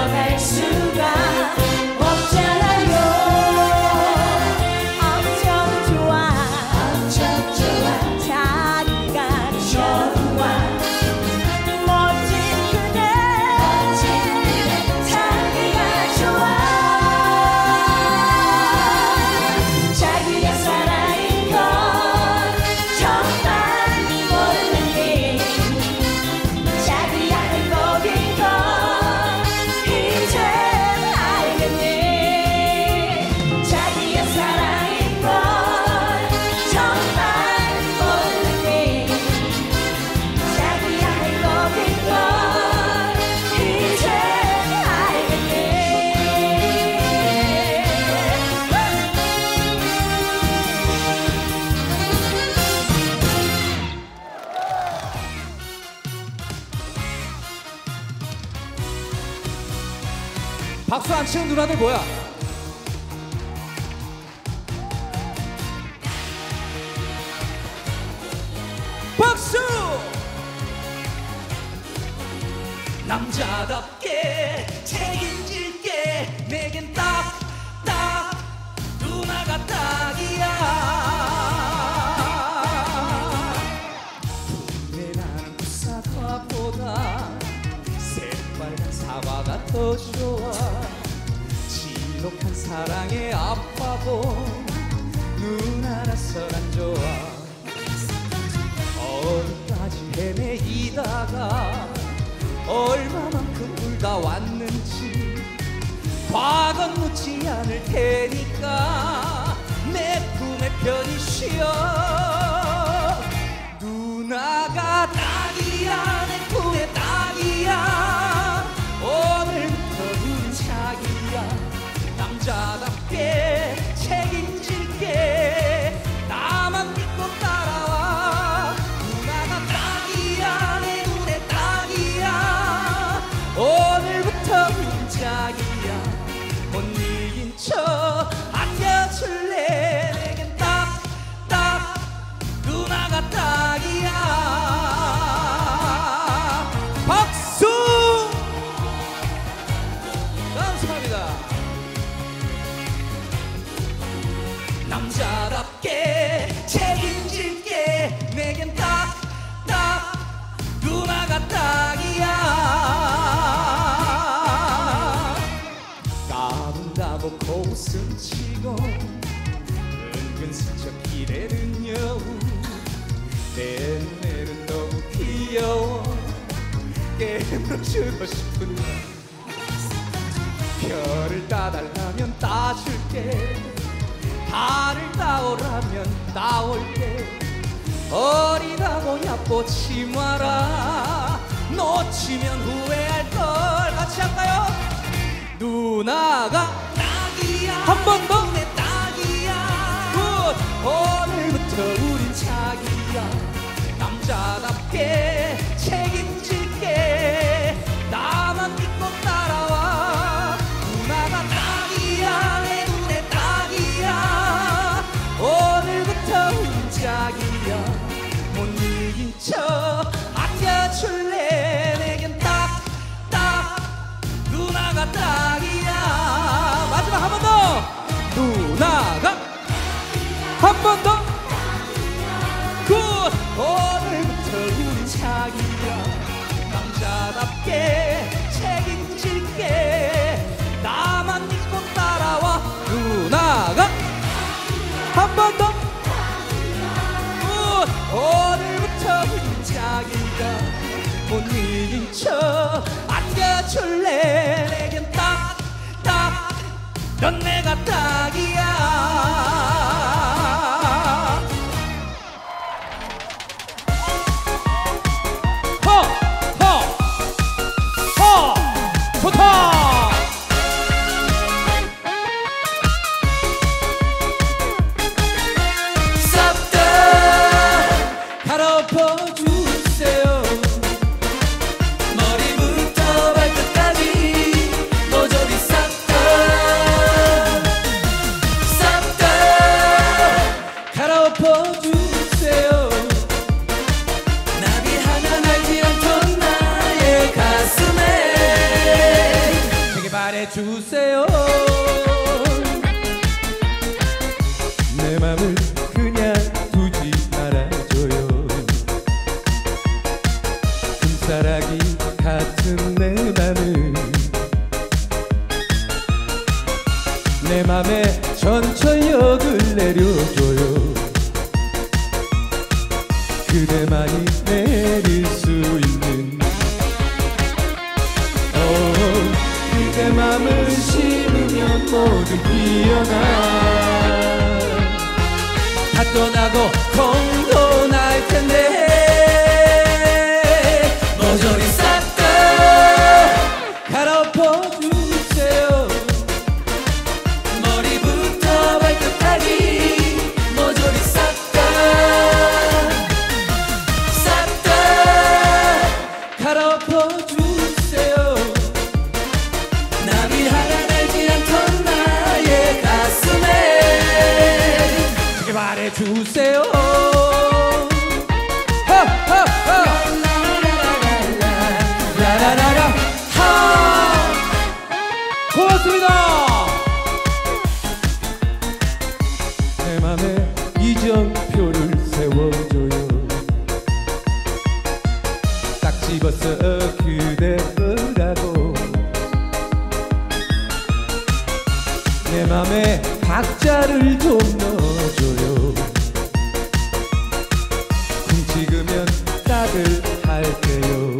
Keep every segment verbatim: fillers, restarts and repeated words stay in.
들어갈 수가 없잖아요. 엄청 좋아 엄청 좋아 자기가 좋아 멋진 그대 멋진 그대 자기가 좋아 자기가 사랑인 건 정말 모르니 자기가 행복인 건 이제 알겠니 자기가 사랑인 건 정말 모르니 자기가 행복인 건 이제 알겠니 박수 안 치는 누나들 뭐야? 박수! 남자답게 책임질게 내겐 딱, 딱 누나가 딱이야. 내 나는 부사과보다 새빨간 사과가 더 좋아. 지독한 사랑에 아파본 누나라서 난 좋아. 어디까지 헤매이다가 얼마만큼 울다 왔는지 과거는 묻지 않을 테니까 내 품에 편히 쉬어. 누나가 딱이야 내 품에 딱이야. 오늘부터 우린 자기야. 남자답게 책임질게 나만 믿고 따라와. 누나가 딱이야 내 눈에 딱이야. 오늘부터 우린 자기야. 못 이긴 척 안겨줄래. 내겐 딱, 딱 누나가 딱이야. 박수! 감사합니다. 남자답게 책임질게 내겐 딱, 딱 누나가 딱이야. 까분다고 고슴치고 은근슬쩍 기대는 여우 내 눈에는 너무 귀여워. 깨물어주고 싶은 너. 별을 따달라면 따줄게. 달을 따오라면 따올게. 어리다고 얕보지 마라. 놓치면 후회할걸. 같이 할까요? 누나가 딱이야 한 번 더. 내 딱이야. 굿. 오늘부터 우린 자기야. 남자답게 책임질게 나만 믿고 따라와. 누나가 딱이야 내 눈에 딱이야. 오늘부터 우린 자기야. 못 이긴 척 안겨줄래. 내겐 딱, 딱 누나가 딱이야. 마지막 한 번 더. 누나가 한 번 더. 굿. 오늘부터 우린 자기야. 남자답게 책임질게 나만 믿고 따라와. 누나가 한 번 더. 굿. 오늘부터 우린 자기야. 못 이긴 척 안겨줄래. 내겐 딱, 딱 넌 내가 딱이야. 허! 허! 허! 좋다! 싹 다 갈아엎어주세요. 머리부터 발끝까지 말해주세요. 내 맘을 그냥 두지 말아줘요. 금사라기 같은 내 맘을 내 맘에 전철역을 내려줘요. 그대만이 내릴 수 있는 내 맘을 심으면 모두 피어나. 다 떠나고 공도 날 텐데 모조리 싹 다 갈아엎어주세요. 머리부터 발끝까지 모조리 싹 다 싹 다 갈아엎어주세요. 남이 하나 알지 않던 나의 가슴에 그게 말해주세요. 라라라라 하 고맙습니다. 내 맘에 이정표를 세워줘요. 딱 집어서 그대 거라고 내 맘에 박자를 좀 넣어줘요. 쿵찍으면 딱을 할게요.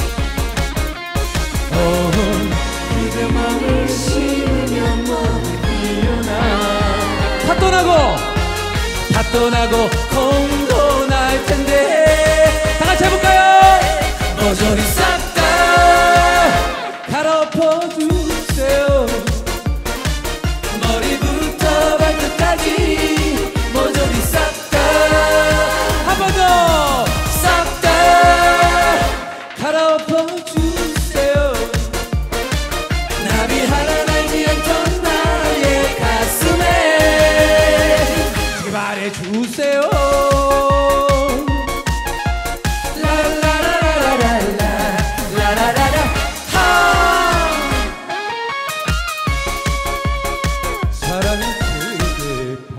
어, 그대 맘을 심으면 모두 피어나. 다 떠나고 다 떠나고 공도 날 텐데 다 같이 해볼까요? 모조리 싹 다 갈아엎어주세요. 머리부터 발끝까지 모조리 싹 다 한 번 더 싹 다 갈아엎어주세요. 남이 하나 알지 않던 나의 가슴에 그게 말해주세요. 라라라라라라 라라라라 하 사랑은 그대 팔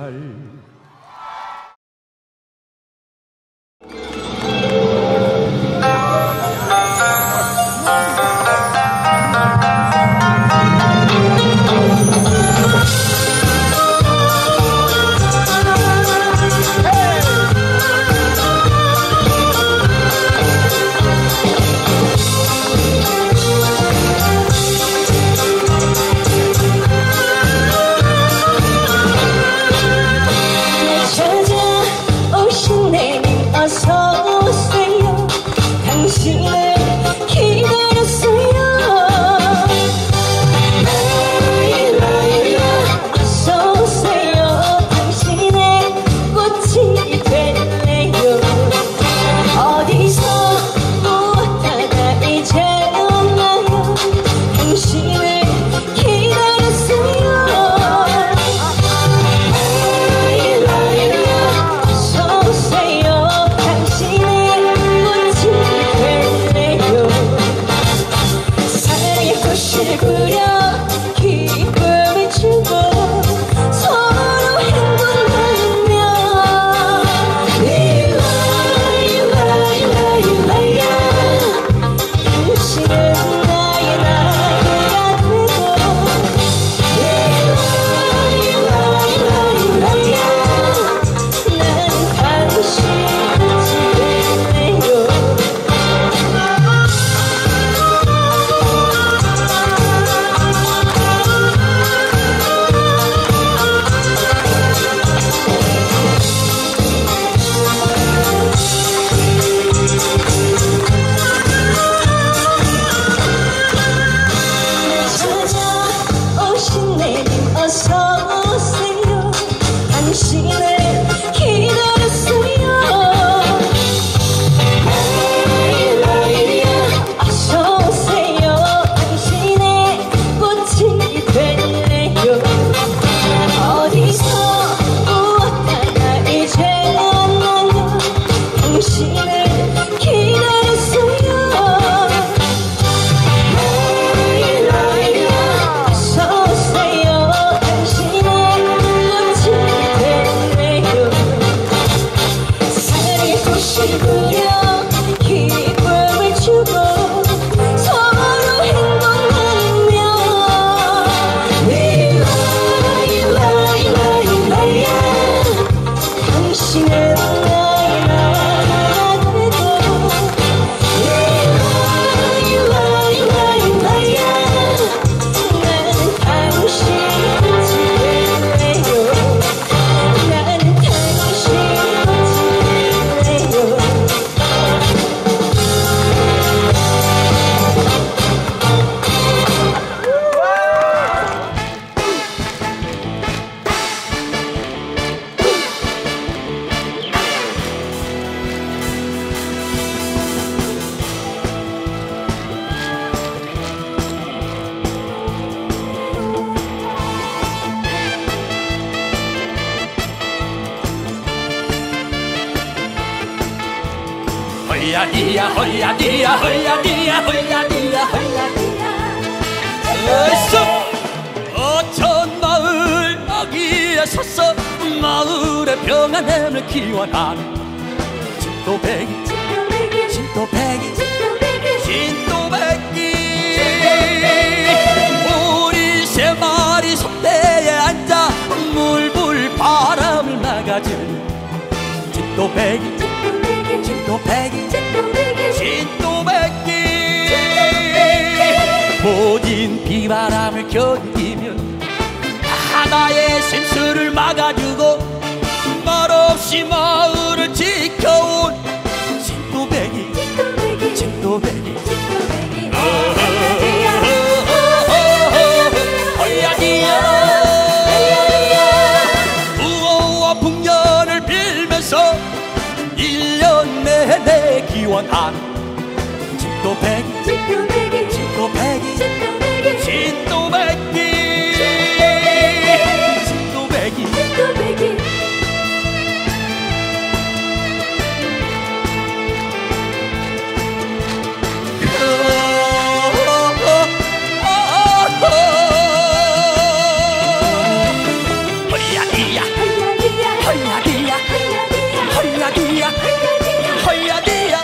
헐야디야 헐야디야 헐야디야 헐야디야 헐야디야 어천 마을 어귀에 섰어 마을의 평안함을 기원하는 진또배기 진또배기 진또배기 우리 세 마리 석대에 앉아 물불 바람을 막아주는 진또배기 진또배기 진또배기 모진 비바람을 견디면 하나의 심수를 막아주고 말없이 마을을 지켜온 진또배기 진또배기 헐야디야 우호와 풍년을 빌면서 일 년 내내 기원하는 진또배기 진또배기 진또배기 진또배기 헐야디야 헐야디야 헐야디야 헐야디야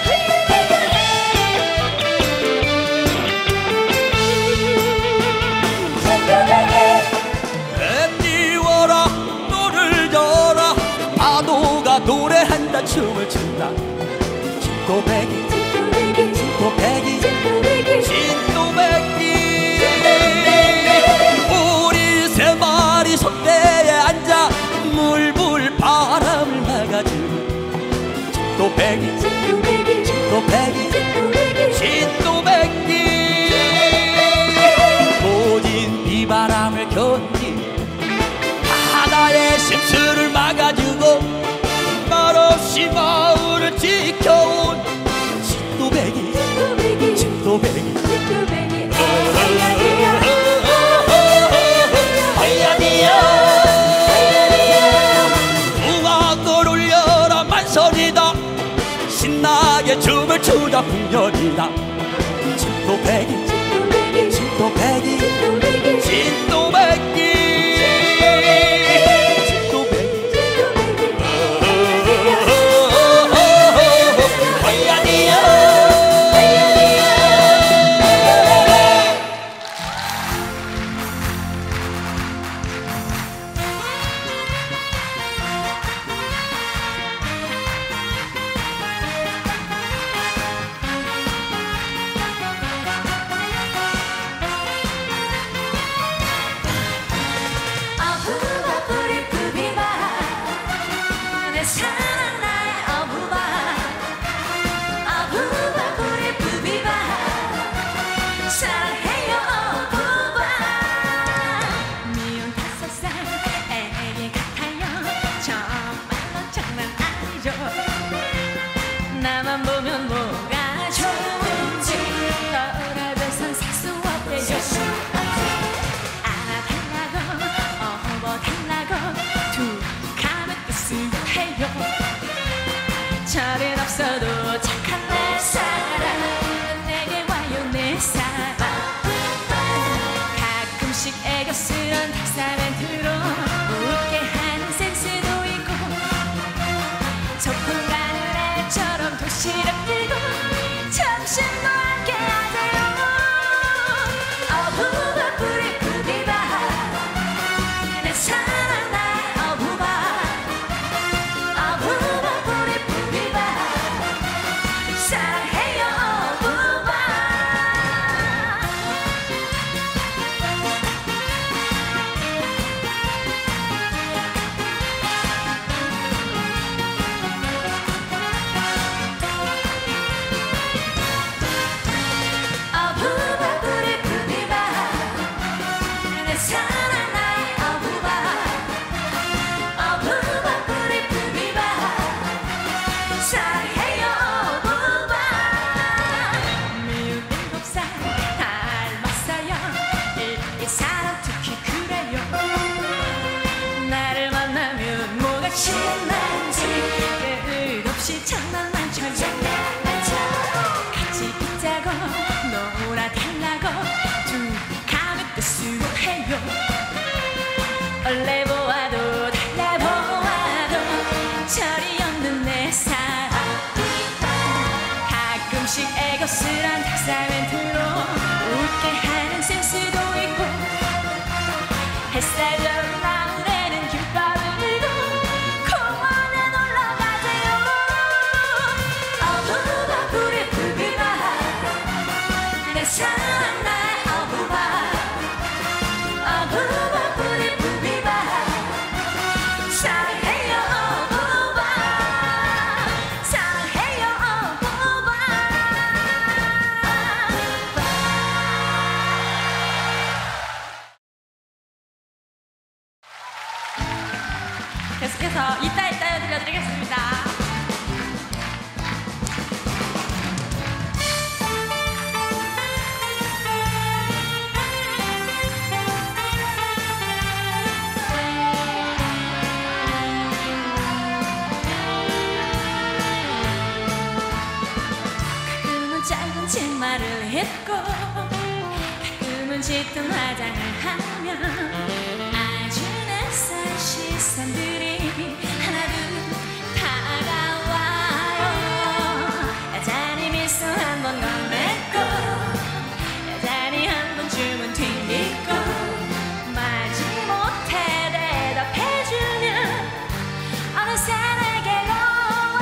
배 띄워라 노를 져라 파도가 노래한다 춤을 춘다 진또배기 진또배기 진또배기 우리 세 마리 석대에 앉아 물불 바람을 막아주는 진또배기 진또배기 진또배기 모진 비바람을 견디 하나의 심수를 막아주고 말없이 마을을 지켜온 진또배기 진또배기 헐야디야 우악을 울려라 만선이다 신나게 춤을 추자 풍년이다 진또배기 진또배기 진또배기 나만 보면 뭐가 좋은지 너라고선 살 수 없대요 안아달라고 업어달라고 툭 하면 으스해요 철은 없어도 착한 내 사랑 내게 와요 내 사랑 가끔씩 애교스런 닭사멘트로 웃게 하는 센스도 있고 소풍 가는 애처럼 도시락 들고 점심도 함께 하세요 어부바 뿌리 뿌리바 내 사랑 나의 어부바 어부바 뿌리 뿌리바 사랑해요 어부바 해요. 원래 보아도 달라 보아도 철이 없는 내 사랑. 가끔씩 애거스런 닭살 멘트로 웃게 하는 센스도 있고 햇살 져는 나무에는 김밥을 들고 공원에 놀러가세요. 어부바 불에 불비바 내 사랑 나의 어부바. 어부바 불에 불비바 사랑해요 어부바. 사랑해요 어부바. 계속해서 이따 이따요 들려드리겠습니다. 가끔은 짧은 치마를 입고 가끔은 짙은 화장을 하면 아주 낯선 시선들이 하나둘 다가와요. 여전히 미소 한 번 건넸고 여전히 한 번쯤은 튕기고 말지 못해 대답해주면 어느새 내게로 와.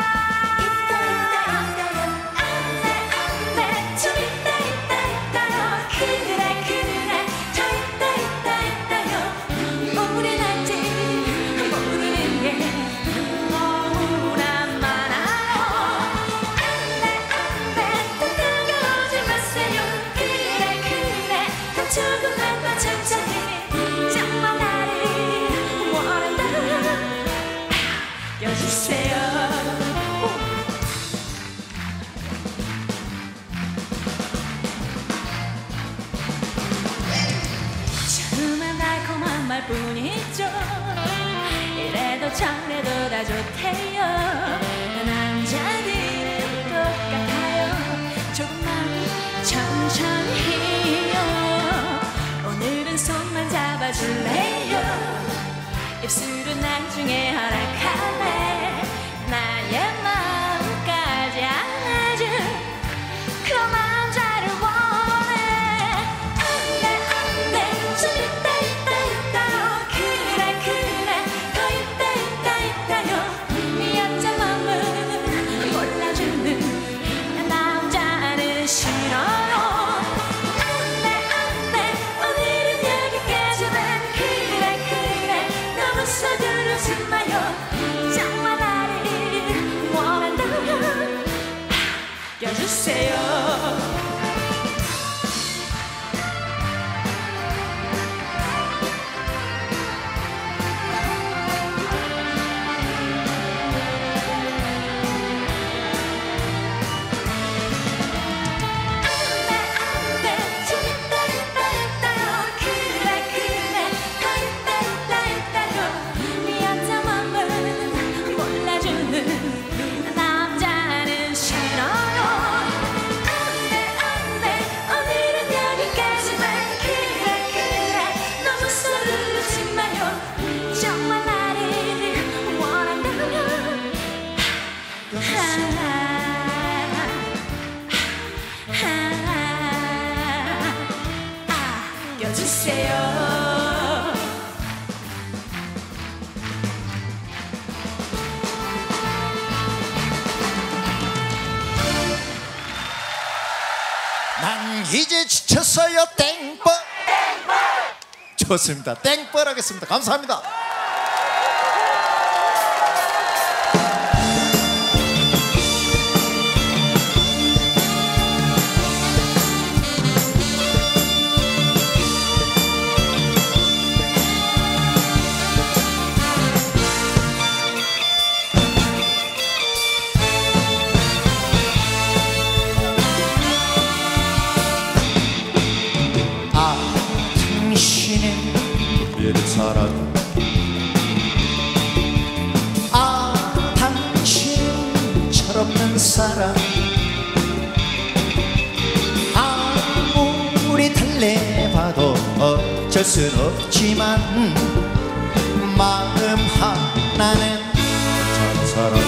안돼 안돼 저 있다 있다 있다요. 그래 그래 저 있다 있다 있다요. 우린 아직 모르는 게 너무나 많아요. 안돼 안돼 또 다가오지 마세요. 그래 그래 더 조금만 더 천천히 정말 나를 원한다면 여주세요. 처음엔 달콤한 말뿐이죠. 이래도 저래도 다 좋대요. 남자들은 똑같아요. 조금만 천천히요. 오늘은 손만 잡아줄래요. 입술은 나중에 허락할래. 나의 마음까지 안아준 그런 남자를 원해. 안돼 안돼 저 있다 있다 있다요. 그래 그래 더 있다 있다 있다요. 이 얕은 마음을 몰라주는 남자는 싫어요. 안돼 안돼 오늘은 여기까지만. 그래 그래 너무 서두르지 마요. 정말 나를 원한다면 여주세요. 안돼 안돼 저 있다 있다 있다요. 그래 그래 더 있다 있다 있다요. 미안한 마음을 몰라주는 남자는 싫어요. 안돼 안돼 오늘은 여기까지만. 그래 그래 너무 서두르지 마요. 정말 나를 원한다면 아껴주세요. 난 이제 지쳤어요. 땡벌. 좋습니다. 땡벌 하겠습니다. 감사합니다. 사랑. 아 당신 철없는 사랑. 아무리 달래봐도 어쩌 어쩔 순 없지만 마음 하나는 저 사람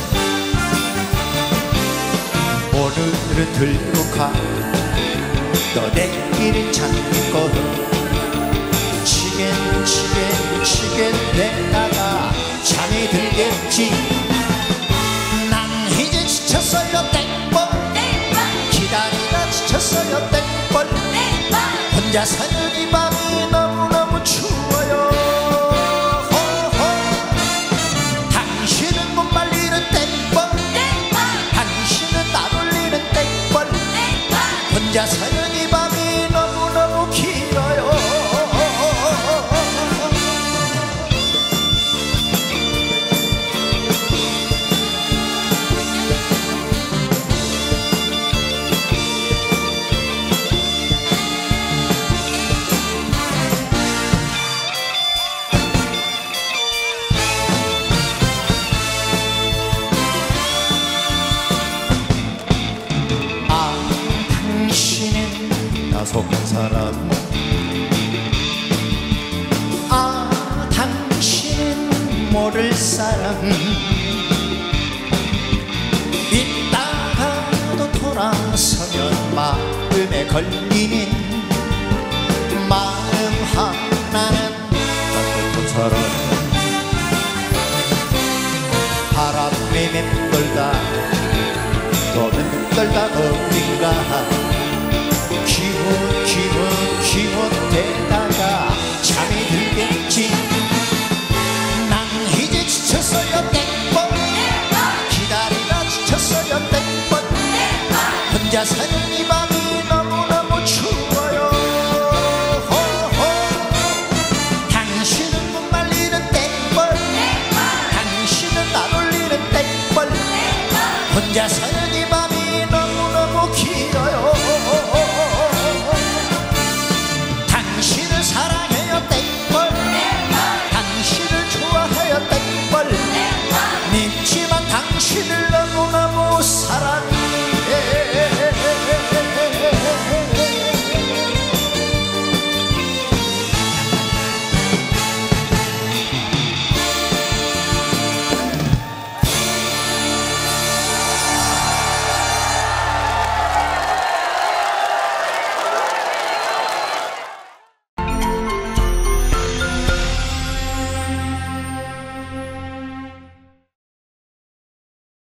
오늘은 들고 가 너 내일은 찾고 치겐 치겐 치겐 대다가 잠이 들겠지. 난 이제 지쳤어요 땡벌 기다리다 지쳤어요 땡벌 혼자 사는 이 밤이 너무너무 추워요. 호호. 당신은 못 말리는 땡벌 당신은 나 돌리는 땡벌 혼자 사는 이 밤이 너무너무 길어요. 속한 사람 아 당신은 모를 사람 이따가도 돌아서면 마음에 걸리는 마음 하나는 어떤 사람 바람에 맴돌다 또 맴돌다 어딘가 기분 기분 기분 되다가 잠이 들겠지. 난 이제 지쳤어요 땡벌 기다리다 지쳤어요 땡벌 혼자 사는 이 밤이 너무너무 추워요. 호호. 당신은 못 말리는 땡벌 당신은 나 돌리는 땡벌 혼자 사는 이 밤이 너무너무 길어요. 당신을 사랑해요 땡벌 당신을 좋아해요 땡벌 믿지만 당신을 너무너무 사랑